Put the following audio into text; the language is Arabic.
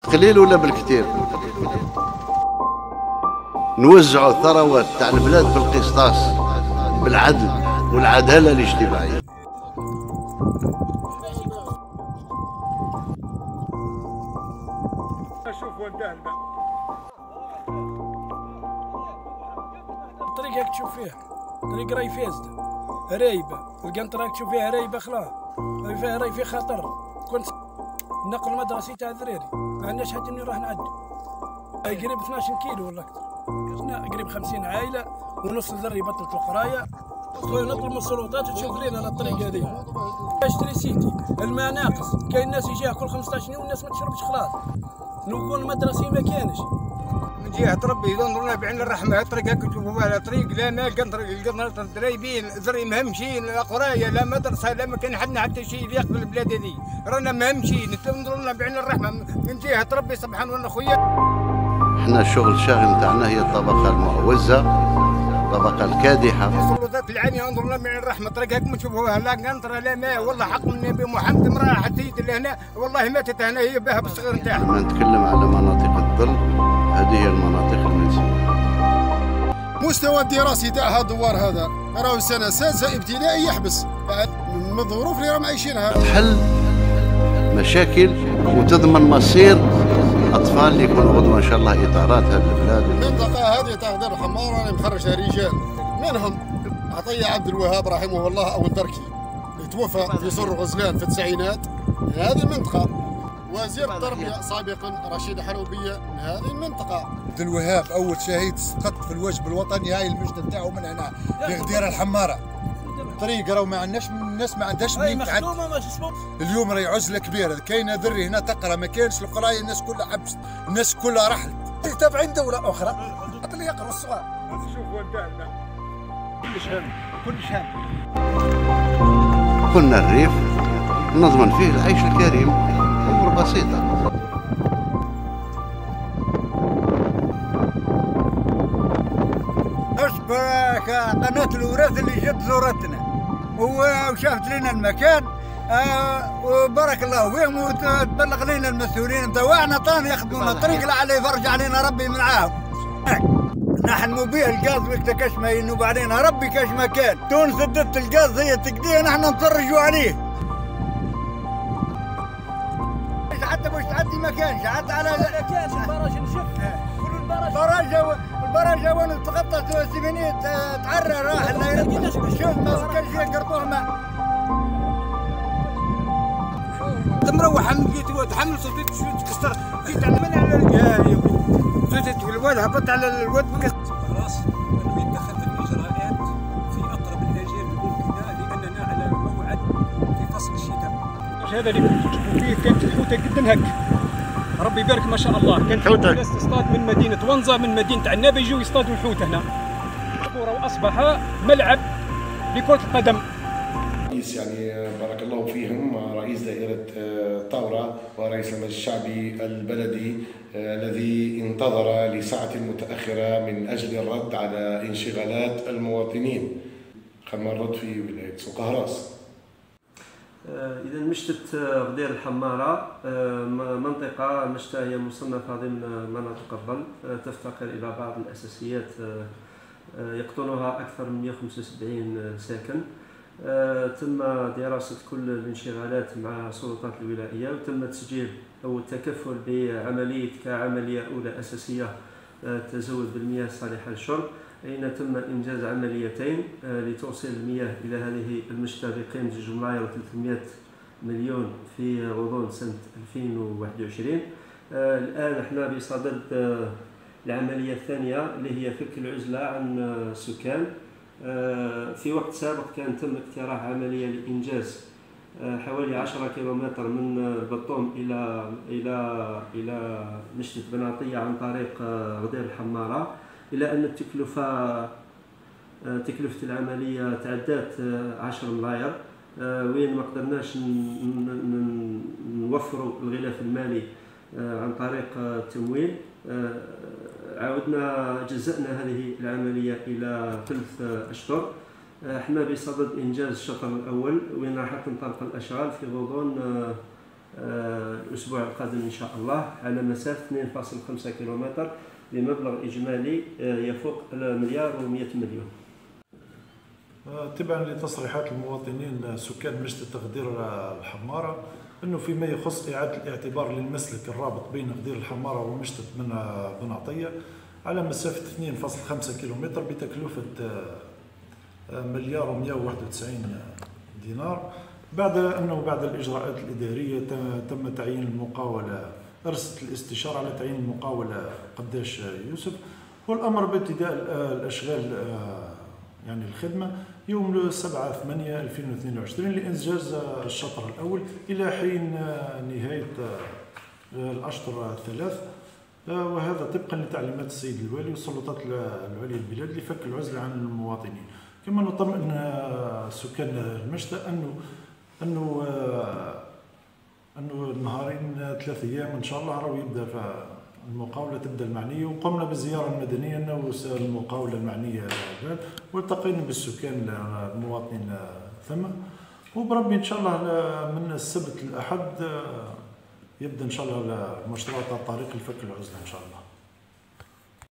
قليل ولا بالكثير؟ نوزعوا الثروات تاع البلاد بالقسطاس، بالعدل والعداله الاجتماعيه. شوف وين الطريق هيك تشوف فيها طريق راي فاسده رايبه، القنطره هيك تشوف فيها رايبه خلاص، فيها راي في خطر. كنت نقل مدرسي تاع ذريري ما عندناش حتى نروح نعدي قريب 12 كيلو ولا اكثر، قريب 50 عائله ونص ذري بطلت القرايه. نطلب من السلطات تشوف لنا الطريق هذه. اشتري سيتي الماء ناقص، كاين ناس يجيها كل 15 يوم والناس ما تشربش خلاص. نكون مدرسي ما كانش من جهه ربي ينظرنا بعين الرحمه. الطريق هكا تشوفوا على طريق لا ماء، القنطره درايبين ذري مهمشين، لا قرايه لا مدرسه لا ما كان حنا حتى شيء يليق بالبلاد هذه، رانا مهمشين. تنظروا لنا بعين الرحمه من جهه ربي سبحانه وتعالى. خويا احنا الشغل الشاغل تاعنا هي الطبقه المعوزه، الطبقه الكادحه. السلطات العاليه انظروا لنا بعين الرحمه. الطريق هكا تشوفوها لا قنطره لا ماء. والله حق من النبي محمد امراه حتى اللي هنا والله ماتت هنا هي بها بالصغير نتاعها. لما نتكلم على مناطق الظل هذه هي المناطق المنسيه. مستوى الدراسي تاعها الدوار هذا راهو سنه سادسه ابتدائي يحبس بعد من الظروف اللي راهم عايشينها. تحل مشاكل وتضمن مصير اطفال اللي يكونوا غدوه ان شاء الله اطارات هذه البلاد. المنطقه هذه تاع دير الحمار انا مخرجها رجال منهم عطيه عبد الوهاب رحمه الله او الدركي اللي توفى في صر غزلان في التسعينات من هذه المنطقه، وزير التربيه سابقا رشيد حروبيه من هذه المنطقه. عبد الوهاب اول شهيد سقط في الواجب الوطني، هاي المجد نتاعو من هنا في غدير الحماره. طريق راهو ما عندناش الناس ما عندهاش منين تعدي. اليوم راهي عزله كبيره، كاينه ذري هنا تقرا ما كاينش القرايه، الناس كلها حبست، الناس كلها رحلت تابعين دوله اخرى حتى اللي يقروا الصغار. شوف وين كلش هم كلش هم. قلنا الريف نضمن فيه العيش الكريم، امور بسيطه. اشكرك قناه الوراث اللي جت زورتنا وشافت لنا المكان، وبارك الله فيهم وتبلغ لنا المسؤولين نتاعنا طان يخدمونا الطريق لعل يفرج علينا ربي من معاهم. نحن بيه الغاز كاش ما ينوب علينا ربي كاش ما كان. تونس ادت الغاز هي تقديه نحن نتفرجوا عليه. حتى باش تعدي ما كانش حتى على كانش البراج نشف كل البراج وين تغطت سيمينية تعرى راح لا يرد شوف ما كانش يقرطوه ماء. مروح تحمل صوتيت شويه تكسر جيت على من على الجهه صوتيت الواد هبط على الواد خلاص انه يتخذ الاجراءات في اقرب الاجال الممكنه لاننا على موعد في فصل الشتاء. هذا اللي كنتوا تشوفوا فيه كانت الحوته قد هك، ربي يبارك ما شاء الله. كانت الناس تصطاد من مدينه ونزه من مدينه عنابه يجوا يصطادوا الحوت هنا، واصبح ملعب لكره القدم. رئيس يعني بارك الله فيهم رئيس دائرة طاورة ورئيس المجلس الشعبي البلدي الذي انتظر لساعة متأخرة من أجل الرد على انشغالات المواطنين. خلينا نرد في ولاية سوق هراس. إذا مشتت غدير الحمارة منطقة مشتى هي مصنفة ضمن مناطق الظل، تفتقر إلى بعض الأساسيات يقطنها أكثر من 175 ساكن. تم دراسة كل الانشغالات مع السلطات الولائية، وتم تسجيل أو التكفل بعملية كعملية أولى أساسية تزود بالمياه الصالحة للشرب، أين تم إنجاز عمليتين لتوصيل المياه إلى هذه المشتى بقيمة 2.3 مليون في غضون سنة 2021. الآن احنا بصدد العملية الثانية اللي هي فك العزلة عن السكان. في وقت سابق كان تم اقتراح عملية لإنجاز حوالي 10 كيلومتر من البطوم إلى مشتة بناطية عن طريق غدير الحمارة، إلى أن تكلفة العملية تعدات 10 ملاير، وين ما قدرناش نوفروا الغلاف المالي عن طريق التمويل. عاودنا جزأنا هذه العملية إلى 3 أشهر. احنا بصدد إنجاز الشطر الأول وين راح تنطلق الأشغال في غضون الأسبوع القادم إن شاء الله على مسافة 2.5 كيلومتر بمبلغ إجمالي يفوق 1,100,000,000. تبعا لتصريحات المواطنين سكان مجد تغدير الحمارة أنه فيما يخص إعادة الاعتبار للمسلك الرابط بين غدير الحمارة ومجد بن عطية على مسافة 2.5 كيلومتر بتكلفة 1,191,000,000 بعد الإجراءات الإدارية تم تعيين المقاولة، أرسلت الاستشارة على تعيين المقاولة قداش يوسف، والأمر بابتداء الأشغال يعني الخدمة يوم 7/8/2022 لإنجاز الشطر الأول إلى حين نهاية الأشطر الثلاث، وهذا طبقا لتعليمات السيد الوالي والسلطات العليا البلاد لفك العزلة عن المواطنين. كما نطمئن سكان المشتى أنه نهارين 3 أيام إن شاء الله راهو يبدأ المقاولة تبدأ المعنية، وقمنا بالزيارة المدنية أنا المقاولة المعنية والتقينا بالسكان المواطنين ثم، وبربي إن شاء الله من السبت الأحد يبدأ إن شاء الله مشروع طريق الفك العزلة إن شاء الله.